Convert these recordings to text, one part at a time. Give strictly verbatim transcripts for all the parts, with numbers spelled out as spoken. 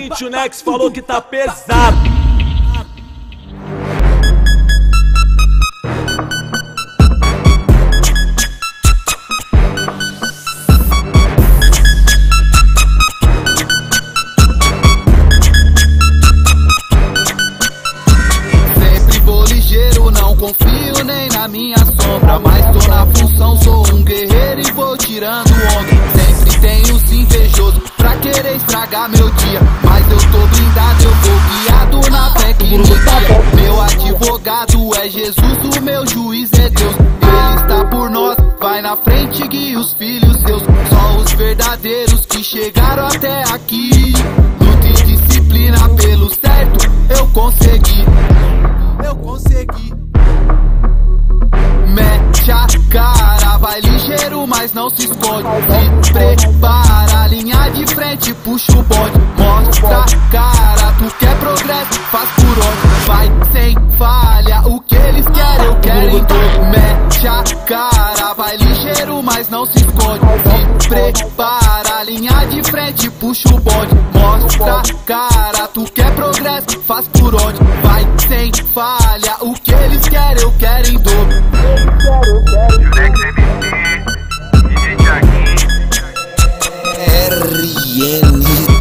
seguinte, o Nex falou que tá pesado. Sempre vou ligeiro, não confio nem na minha sombra, mas tô na função, sou um guerreiro e vou tirando onda. Sempre tem os invejosos pra querer estragar meu dia, mas eu tô blindado, eu vou guiado na fé que me guia. Meu advogado é Jesus, o meu juiz é Deus. Ele está por nós, vai na frente, guia os filhos seus. Só os verdadeiros que chegaram até aqui. Luta e disciplina pelo certo, eu consegui. Eu consegui. Mete a cara, vai ligeiro, mas não se esconde. Se prepara, linha de frente, puxa o bonde. Mostra a cara, tu quer progresso, faz por onde. Vai sem falha, o que eles querem, eu quero em todo. Mete a cara, vai ligeiro, mas não se esconde. Se prepara, linha de frente, puxa o bonde. Mostra a cara, tu quer progresso, faz por onde. Vai sem falha, o que eles querem, eu quero em dobro. Nex M C, D J Thiaguinho. R N T.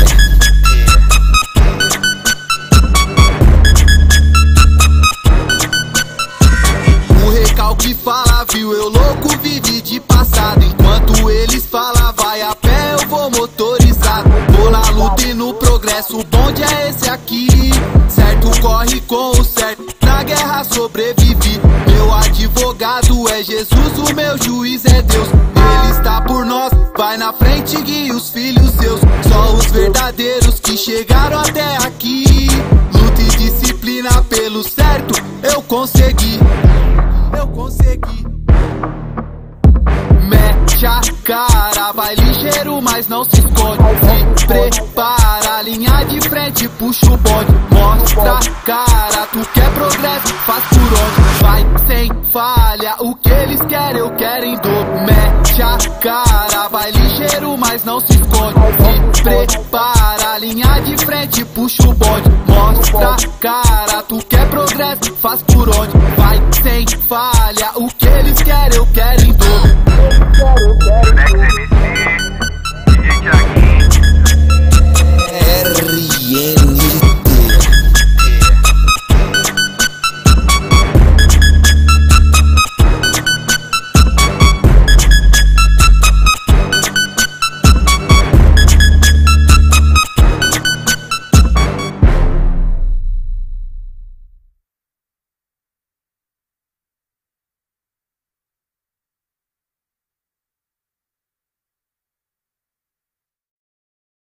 O recalque fala, viu, eu louco vive de passado. Enquanto eles falam, vai a pé, eu vou motorizado. Vou na luta e no progresso, o bonde é esse aqui. Certo corre com o certo, na guerra sobrevivi. Meu advogado é Jesus, o meu juiz é Deus. Ele está por nós, vai na frente, guia os filhos seus. Só os verdadeiros que chegaram até aqui. Luta e disciplina pelo certo, eu consegui. Eu consegui. Mete a cara, vai ligeiro, mas não se esconde. Se prepara, linha de frente, puxa o bonde. Mostra a cara, tu quer progresso, faz por onde. Vai sem falha, o que eles querem, eu quero em dobro. Mete a cara, vai ligeiro, mas não se esconde. Se prepara, linha de frente, puxa o bonde. Mostra a cara, tu quer progresso, faz por onde. Vai sem falha, o que eles querem, eu quero em dobro.